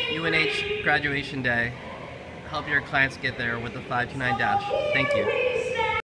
UNH Graduation Day. Help your clients get there with the 529 Dash. Thank you.